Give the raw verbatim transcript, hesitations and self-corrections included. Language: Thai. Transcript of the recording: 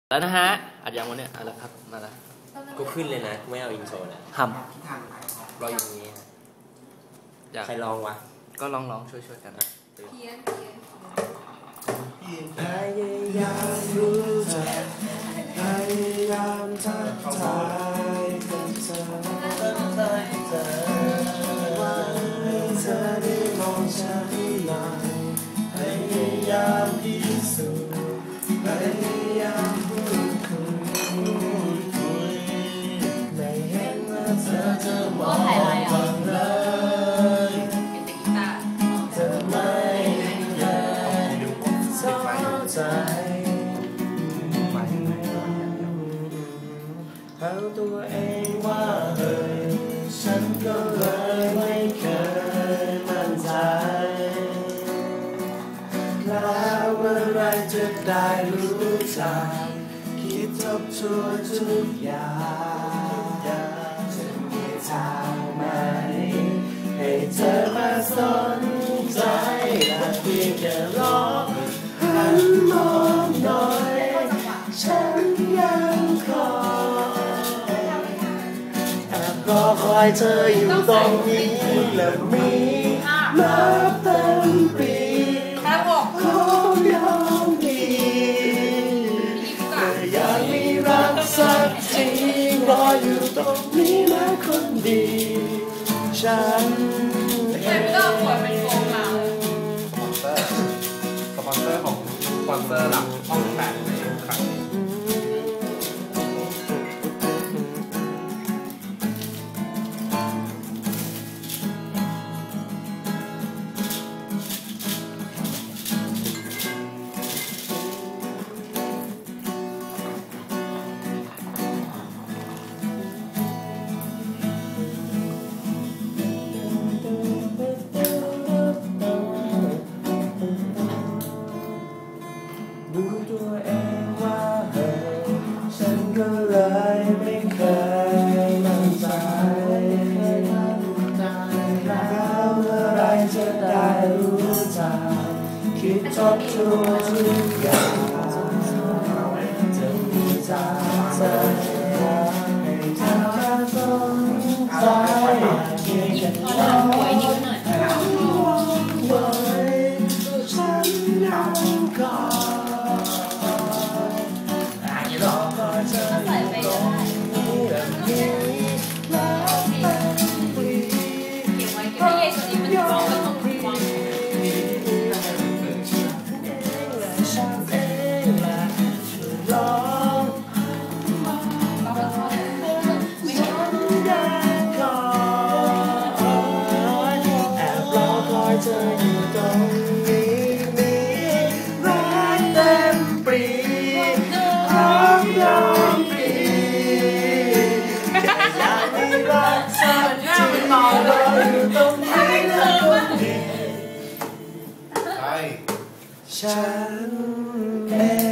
แล้วนะฮะอัดยังวันเนี้ยอะไรครับมาแล้วกูขึ้นเลยนะไม่เอาอินโทรนะทำรออย่างนี้ใครลองวะก็ลองลองช่วยช่วยกันนะเพี้ยนเพี้ยนพยายามรู้จักพยายามทักทายกับเธอว่าให้เธอได้มองฉันหน่อยพยายามพิสูจน์พยายามพูดคุยคุยไม่เห็นว่าเธอจะมองบ้างเลยเธอไม่เอาตัวเองว่าเฮ้ยฉันก็เลยไม่เคยมั่นใจแล้วเมื่อไรจะได้รู้จักคิดทบทวนทุกอย่างจะมีทางไหมให้เธอมาสนใจและเพียงแค่รอหันมองหน่อยฉันยังคอยแอบรอคอยเธออยู่ตรงนี้และมีนับเต็มปีขอยอมดีแต่อยากมีรักสักทีรออยู่ตรงนี้นะคนดีฉันเองไม่ต้องปวดเป็นโกงเราสปอนเซอร์ของสปอนเซอร์หลักห้องแปดในครับดูตัวเองว่าเฮ้ยฉันก็เลยไม่เคยมั่นใจแล้วเมื่อไรจะได้รู้จักคิดทบทวนทุกอย่างจะมีจากเธอให้เธอมาสนใจเพียงแค่มองไว้ฉันยังคอยรอคอยเธออยู่ตรงนี้แบบนี้แล้วเป็นปีเพราะยอมปีและฉันเองแหละช่วยรอฉันยังคอยแอบรอคอยเธออยู่ตรงนี้มีรักเต็มปีพร้อมยอมปีอยากมีรักสักทีรออยู่ตรงนี้นะคนดีฉันเอง